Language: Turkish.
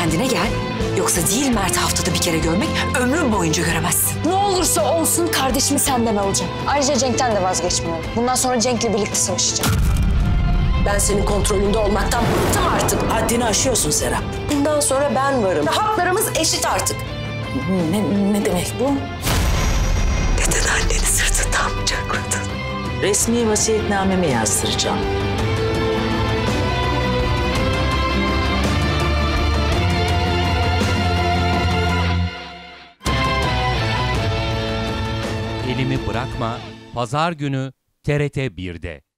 kendine gel. Yoksa değil Mert'i haftada bir kere görmek ömrün boyunca göremezsin. Ne olursa olsun kardeşimi senden alacağım. Ayrıca Cenk'ten de vazgeçmiyorum. Bundan sonra Cenk'le birlikte savaşacağım. Ben senin kontrolünde olmaktan bıktım artık. Haddini aşıyorsun Serap. Bundan sonra ben varım. Haklarımız eşit artık. Ne demek bu? Neden anneni sırtından bıçakladın? Resmi vasiyetnamemi yazdıracağım. Elimi Bırakma, Pazar günü TRT 1'de.